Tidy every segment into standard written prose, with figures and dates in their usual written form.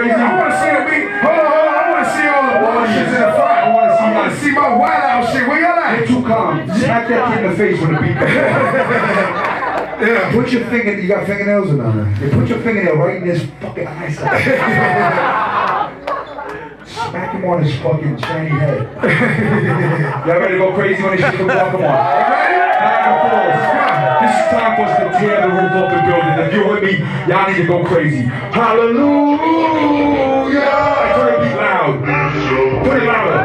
crazy. I want to see the beat. Hold on. I want to see all the bullshit in the front. I want to see my wild out shit. Where y'all at? You're too calm. Smack that kid in the face when the beat comes. Yeah. Put your finger, you got fingernails or not? You put your fingernail right in his fucking eye socket. Smack him on his fucking shiny head. Y'all ready to go crazy when this shit comes on? Come on. This is time for us to tear the roof off the building. If you're with me, y'all need to go crazy. Hallelujah! Turn the beat loud. Put it louder.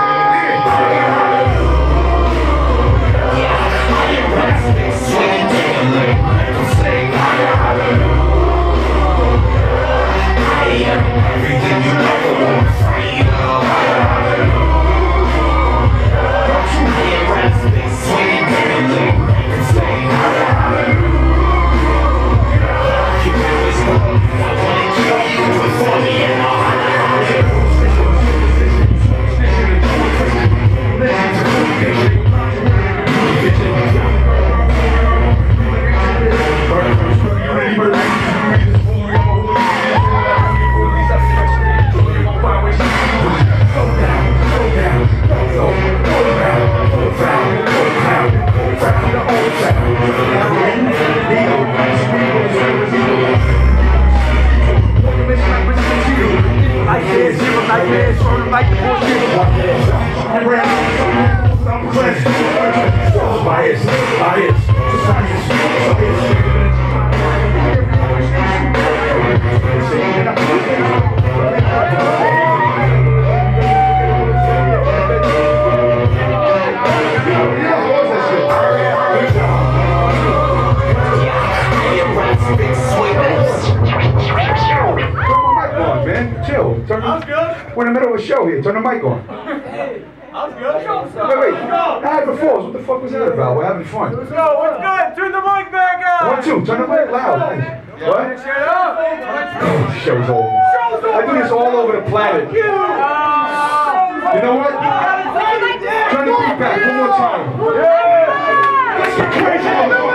We're in the middle of a show here. Turn the mic on. Hey, I was good. Wait. I had before. What the fuck was that about? We're having fun. Let's go. What's good? Turn the mic back on. 1, 2. Turn the mic loud. What? Shut up. Show's over. I do this all over the planet. You know what? Turn the beat back one more time. Let's get crazy.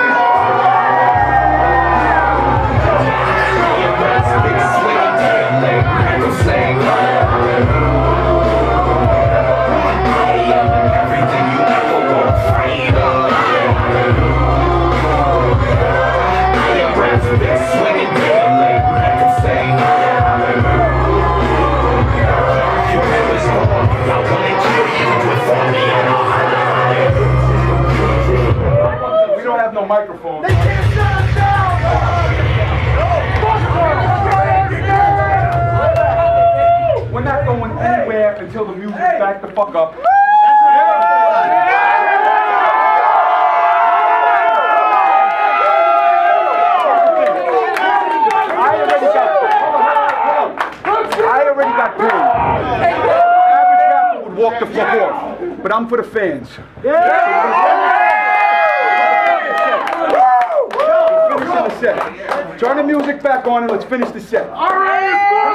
We don't have no microphone. We're not going anywhere until the music's back the fuck up. I already got paid. Average rapper would walk the fuck off, but I'm for the fans. Finish the set. Turn the music back on and let's finish the set. All right.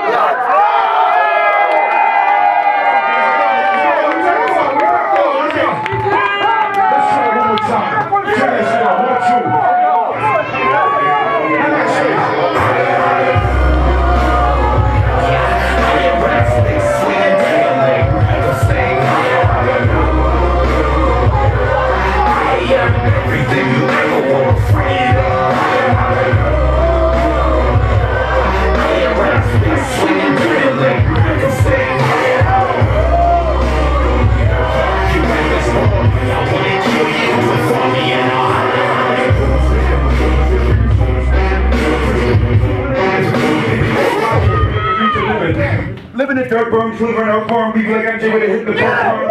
Living in dirt burn, delivering our farm, we like MJ with a hit the farm.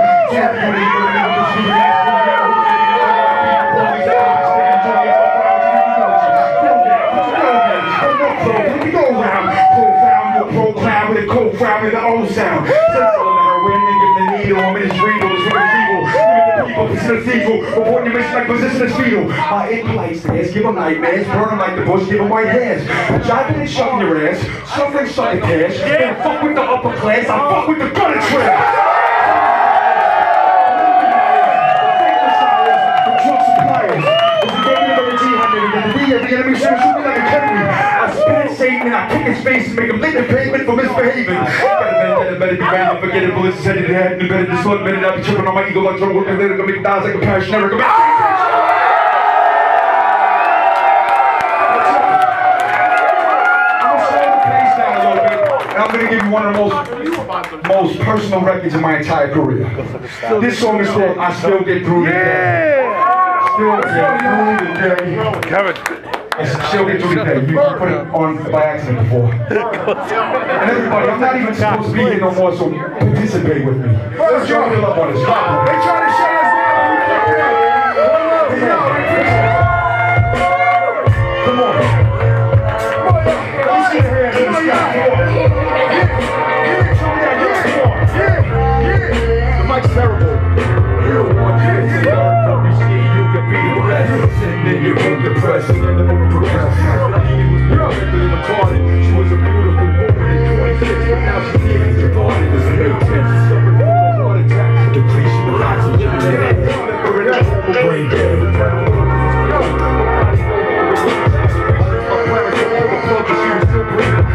We go around, profound with a cold frown with the old sound. Selling her wind and give the needle, I'm in his regal, it's retrieval. Look at the people, it's an evil. Avoid your mission like position is fetal. In place, stairs, give them nightmares, burn them like the bush, give them white hairs. Jiving and shoving your ass, suffering sucking cash. Don't fuck with the upper class, I fuck with the gutter trash. The enemy should shoot me like a Kennedy. I spit Satan and I kick his face and make him lick the pavement for misbehaving. Better be ready, forget it, bullets headed to head, better this one, better not be tripping on my ego like trouble, working later, gonna make thighs like a passion, never come back. I'm going to give you one of the most personal records in my entire career. This song is called I Still Get Through the Day. Still Get Through the Day. Kevin. Still Get Through the Day. You put it on by accident before. And everybody, I'm not even supposed to be here no more, so participate with me. Let's show me love on this. They try to shut us down. Come on. Let's get your hands in the sky. The mic's terrible. You want to learn from me, see you can be the best. Sitting in your room depressed, and then the progress. He was perfectly retarded. She was a beautiful woman at 26, but now she's getting retarded. This made sense. Suffering from a heart attack. Depletion of oxygen in the head. Liquor in her normal brain dead. My parents were overplugged, but she was still breathing.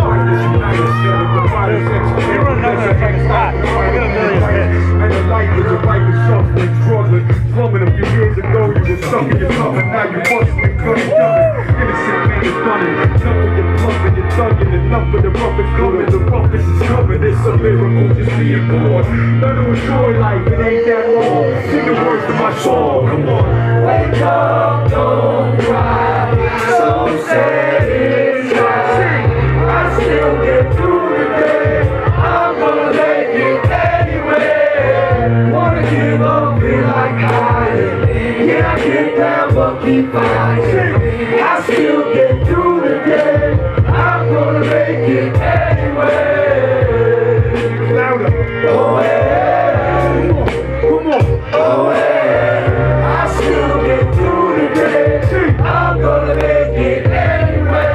And the life was a life of suffering, struggling. Slumming a few years ago, you were stuck in your stomach. Now you're busting and cutting coming. Innocent man is running. Enough of your bluffing, you're thugging. Enough of the roughest coming. The roughest is coming. It's a miracle just being born. Learn to enjoy life, it ain't that long. Sing the words to my song, come on. Wake up, don't cry. So sad inside. I still get through the day. I'm gonna make it anyway. Wanna give up, feel like hiding. Yeah, I get down, but keep fighting. I still get through the day. I'm gonna make it anyway. Louder. Oh, hey. Come on. Oh, hey. I still get through the day. I'm gonna make it anyway.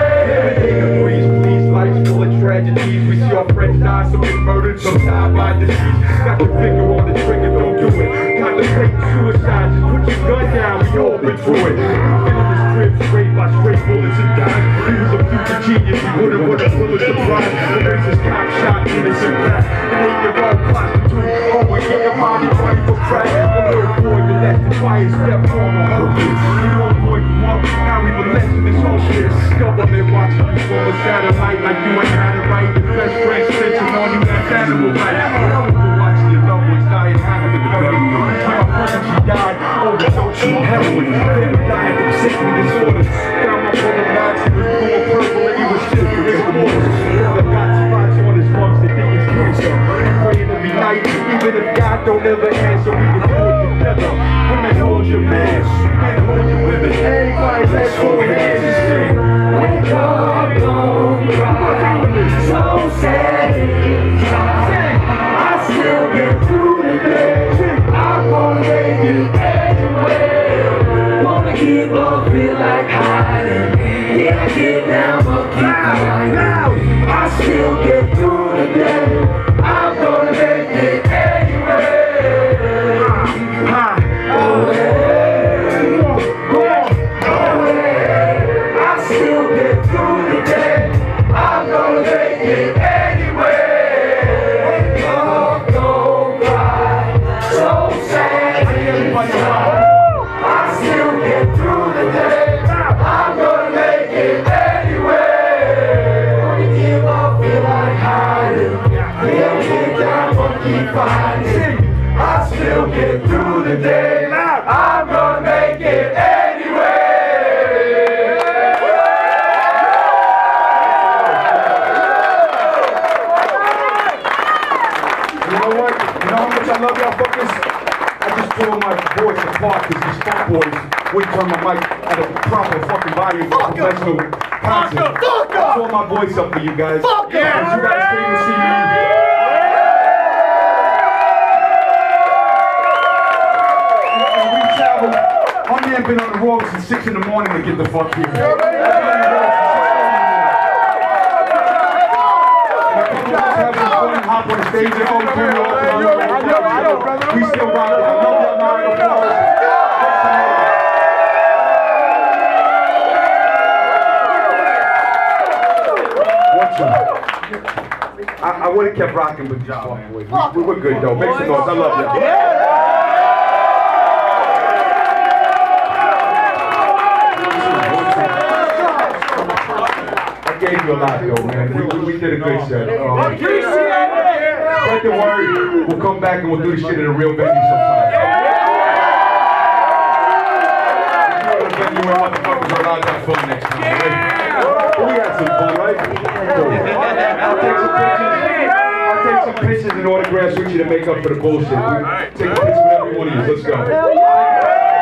Life's full of tragedies. We see our friends die, some get murdered, some die by disease. Got the finger on the trigger, don't do it. Contemplating suicide, just put your gun down, we all been through it. Feeling the strip, sprayed by straight bullets and dimes. He was a future genius, he would've full of surprise. The racist cop shot, innocent black. And then your own prostitute, oh, we get your mommy money for crack. A little boy molested by his stepfather, hopeless. You know, boy, from up, now we molesting this whole shit. Government watching you from a satellite like you ain't had it right. Your best friend snitching on you, that's animal right. Watching your loved ones dying, having the gun. My friend, she died, overdose on heroin. Then died from sickness disorders. Found my brother Max, he was going purple and he was still in his quarters. The got spots on his lungs, they think it's cancer. Praying every night, even if God don't ever answer, we can do it together. Women, hold your man, men, hold your women. Everybody, let's hold hands and sing. Wake up, don't cry. So sad inside. I still get through the day. I'm gonna make it anyway. Wanna give up, feel like hiding. Yeah, I get down, but keep fighting. I still get through the day. I'm gonna make it anyway. Oh, hey. Oh, hey. I still get through the day. I'm gonna make it anyway. Wake up, don't cry. So sad inside. I still get through the day. I'm gonna make it anyway. Wanna give up, feel like hiding. Yeah, get down, but keep fighting. I still get through the day. I'm gonna make it anyway. You know what? You know how much I love y'all fuckers? I just told my voice apart because these fuck boys wouldn't turn my mic at a proper fucking volume for a professional concert. I tore my voice up for you guys. Fuck yeah! You guys came to see me. And we traveled. My man been on the road since 6 in the morning to get the fuck here. Hop on the stage and we still rock it. I love y'all, I would have kept rocking, but y'all, we're good though. Make some noise. I love y'all. I gave you a lot though, man. We did a good set. Spread the word. We'll come back and we'll do this shit at a real venue sometime. Venue where motherfuckers are allowed to have fun next time. Right? We had some fun, right? I'll take some pictures and autographs with you to make up for the bullshit. Take a picture with every one of you. Let's go.